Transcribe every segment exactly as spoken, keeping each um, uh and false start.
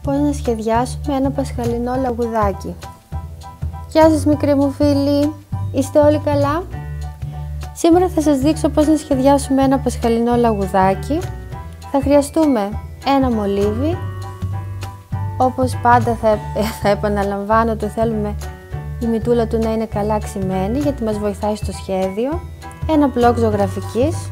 πώς να σχεδιάσουμε ένα πασχαλινό λαγουδάκι. Γεια σας μικροί μου φίλοι, είστε όλοι καλά? Σήμερα θα σας δείξω πώς να σχεδιάσουμε ένα πασχαλινό λαγουδάκι. Θα χρειαστούμε ένα μολύβι, όπως πάντα θα, θα επαναλαμβάνω το θέλουμε η μυτούλα του να είναι καλά ξημένη γιατί μας βοηθάει στο σχέδιο, ένα μπλοκ ζωγραφικής,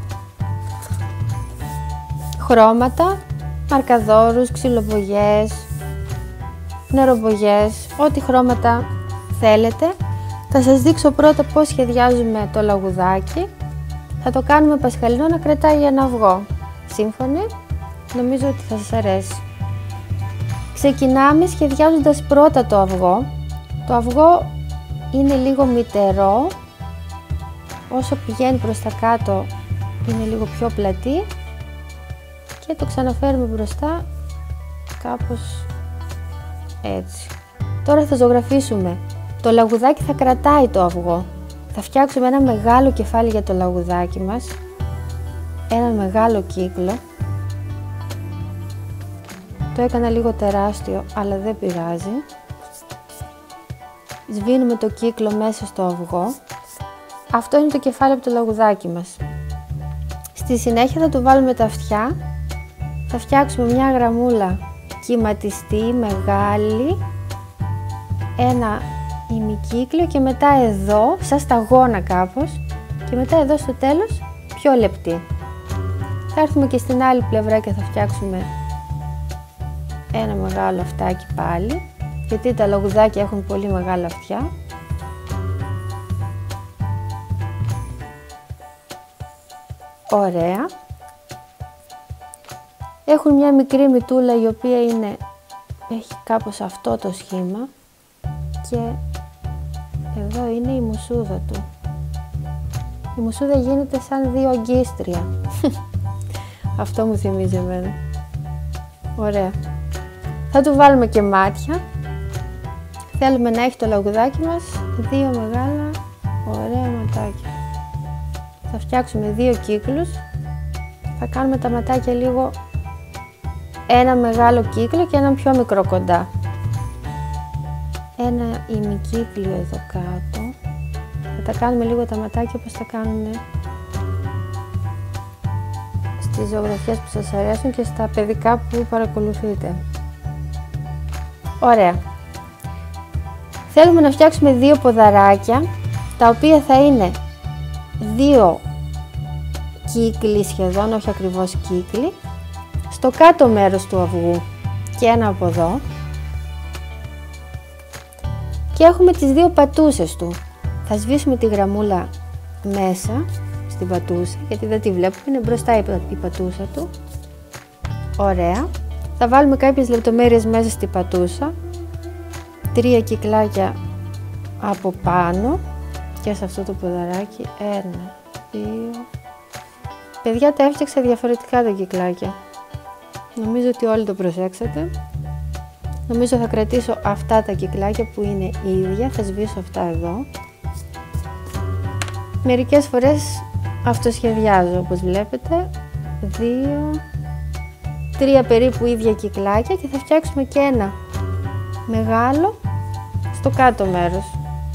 χρώματα, μαρκαδόρους, ξυλομπογιές, νερομπογιές, ό,τι χρώματα θέλετε. Θα σας δείξω πρώτα πώς σχεδιάζουμε το λαγουδάκι. Θα το κάνουμε πασχαλινό να κρατάει ένα αυγό. Σύμφωνοι? Νομίζω ότι θα σας αρέσει. Ξεκινάμε σχεδιάζοντας πρώτα το αυγό. Το αυγό είναι λίγο μυτερό. Όσο πηγαίνει προς τα κάτω είναι λίγο πιο πλατή. Και το ξαναφέρουμε μπροστά κάπως έτσι. Τώρα θα ζωγραφίσουμε. Το λαγουδάκι θα κρατάει το αυγό. Θα φτιάξουμε ένα μεγάλο κεφάλι για το λαγουδάκι μας. Ένα μεγάλο κύκλο. Το έκανα λίγο τεράστιο, αλλά δεν πειράζει. Σβήνουμε το κύκλο μέσα στο αυγό. Αυτό είναι το κεφάλι από το λαγουδάκι μας. Στη συνέχεια θα του βάλουμε τα αυτιά. Θα φτιάξουμε μια γραμμούλα κυματιστή, μεγάλη. Ένα ημικύκλιο και μετά εδώ, σαν σταγόνα κάπως. Και μετά εδώ στο τέλος, πιο λεπτή. Θα έρθουμε και στην άλλη πλευρά και θα φτιάξουμε ένα μεγάλο αυτάκι πάλι, γιατί τα λαγουδάκια έχουν πολύ μεγάλα αυτιά. Ωραία. Έχουν μια μικρή μυτούλα η οποία είναι, έχει κάπως αυτό το σχήμα και εδώ είναι η μουσούδα του. Η μουσούδα γίνεται σαν δύο αγκίστρια. Αυτό μου θυμίζει εμένα. Ωραία. Θα του βάλουμε και μάτια. Θέλουμε να έχει το λαγουδάκι μας δύο μεγάλα ωραία ματάκια. Θα φτιάξουμε δύο κύκλους. Θα κάνουμε τα ματάκια λίγο ένα μεγάλο κύκλο και ένα πιο μικρό κοντά. Ένα ημικύκλιο εδώ κάτω. Θα τα κάνουμε λίγο τα ματάκια όπως τα κάνουν στις ζωγραφιές που σας αρέσουν και στα παιδικά που παρακολουθείτε. Ωραία. Θέλουμε να φτιάξουμε δύο ποδαράκια, τα οποία θα είναι δύο κύκλοι σχεδόν, όχι ακριβώς κύκλοι, στο κάτω μέρος του αυγού και ένα από εδώ. Και έχουμε τις δύο πατούσες του. Θα σβήσουμε τη γραμμούλα μέσα στην πατούσα, γιατί δεν τη βλέπουμε, είναι μπροστά η πατούσα του. Ωραία. Θα βάλουμε κάποιες λεπτομέρειες μέσα στη πατούσα. Τρία κυκλάκια από πάνω και σε αυτό το ποδαράκι. Ένα, δύο. Παιδιά, τα έφτιαξα διαφορετικά τα κυκλάκια. Νομίζω ότι όλοι το προσέξατε. Νομίζω θα κρατήσω αυτά τα κυκλάκια που είναι ίδια. Θα σβήσω αυτά εδώ. Μερικές φορές αυτοσχεδιάζω, όπως βλέπετε. Δύο, τρία περίπου ίδια κυκλάκια και θα φτιάξουμε και ένα μεγάλο στο κάτω μέρος.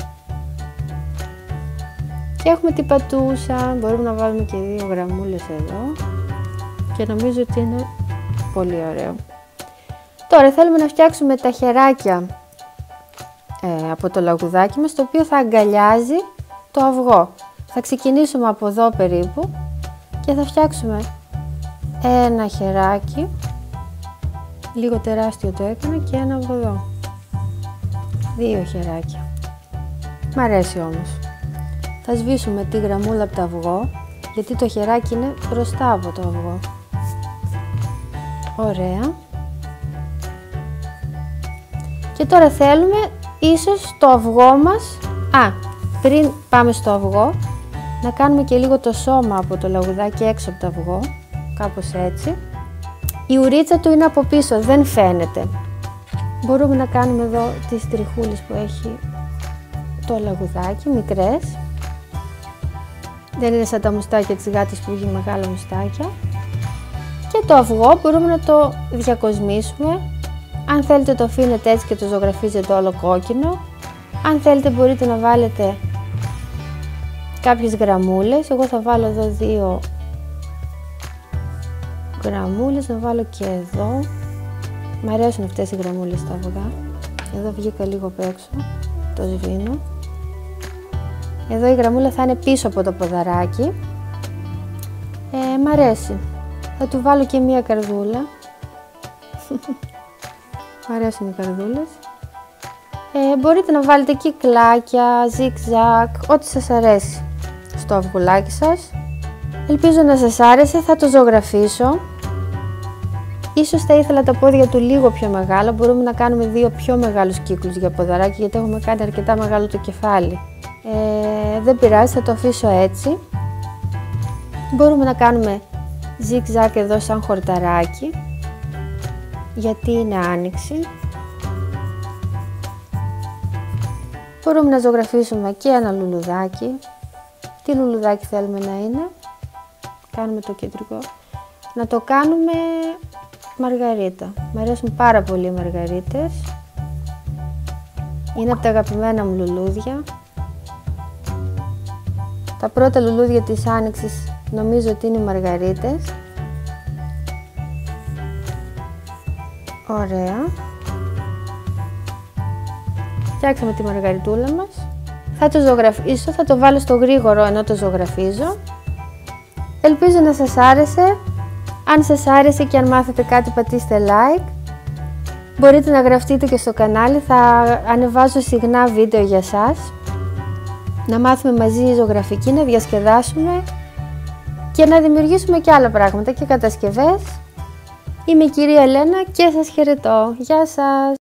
Και έχουμε την πατούσα. Μπορούμε να βάλουμε και δύο γραμμούλες εδώ. Και νομίζω ότι είναι πολύ ωραίο. Τώρα θέλουμε να φτιάξουμε τα χεράκια ε, από το λαγουδάκι μας, το οποίο θα αγκαλιάζει το αυγό. Θα ξεκινήσουμε από εδώ περίπου και θα φτιάξουμε ένα χεράκι, λίγο τεράστιο το έκανα, και ένα από εδώ. Δύο χεράκια. Μ' αρέσει όμως. Θα σβήσουμε τη γραμμούλα από το αυγό, γιατί το χεράκι είναι μπροστά από το αυγό. Ωραία. Και τώρα θέλουμε ίσως το αυγό μας, α, πριν πάμε στο αυγό, να κάνουμε και λίγο το σώμα από το λαγουδάκι έξω από το αυγό, κάπως έτσι. Η ουρίτσα του είναι από πίσω, δεν φαίνεται. Μπορούμε να κάνουμε εδώ τις τριχούλες που έχει το λαγουδάκι, μικρές. Δεν είναι σαν τα μουστάκια της γάτης που έχει μεγάλα μουστάκια. Και το αυγό μπορούμε να το διακοσμήσουμε Αν θέλετε το αφήνετε έτσι και το ζωγραφίζετε όλο κόκκινο. Αν θέλετε μπορείτε να βάλετε κάποιες γραμμούλες. Εγώ θα βάλω εδώ δύο γραμμούλες, να βάλω και εδώ. Μ' αρέσουν αυτές οι γραμμούλες στα αυγά. Εδώ βγήκα λίγο απ' έξω, το σβήνω. Εδώ η γραμμούλα θα είναι πίσω από το ποδαράκι. Ε, μ' αρέσει. Θα του βάλω και μία καρδούλα. Μ' αρέσουν οι καρδούλες. Ε, μπορείτε να βάλετε κυκλάκια, ζιγ-ζακ, ό,τι σας αρέσει στο αυγουλάκι σας. Ελπίζω να σας άρεσε, θα το ζωγραφίσω. Ίσως θα ήθελα τα πόδια του λίγο πιο μεγάλα, μπορούμε να κάνουμε δύο πιο μεγάλους κύκλους για ποδαράκι, γιατί έχουμε κάνει αρκετά μεγάλο το κεφάλι. Ε, δεν πειράζει, θα το αφήσω έτσι. Μπορούμε να κάνουμε ζιγ-ζακ εδώ σαν χορταράκι, γιατί είναι άνοιξη. Μπορούμε να ζωγραφίσουμε και ένα λουλουδάκι. Τι λουλουδάκι θέλουμε να είναι. Κάνουμε το κεντρικό. Να το κάνουμε μαργαρίτα. Μ' αρέσουν πάρα πολύ οι μαργαρίτες. Είναι από τα αγαπημένα μου λουλούδια. Τα πρώτα λουλούδια της άνοιξης νομίζω ότι είναι οι μαργαρίτες. Ωραία. Φτιάξαμε τη μαργαριτούλα μας. Θα το ζωγραφίσω, θα το βάλω στο γρήγορο ενώ το ζωγραφίζω. Ελπίζω να σας άρεσε. Αν σας άρεσε και αν μάθετε κάτι πατήστε like. Μπορείτε να γραφτείτε και στο κανάλι, θα ανεβάζω συχνά βίντεο για σας. Να μάθουμε μαζί ζωγραφική, να διασκεδάσουμε και να δημιουργήσουμε και άλλα πράγματα και κατασκευές. Είμαι η κυρία Ελένα και σας χαιρετώ. Γεια σας!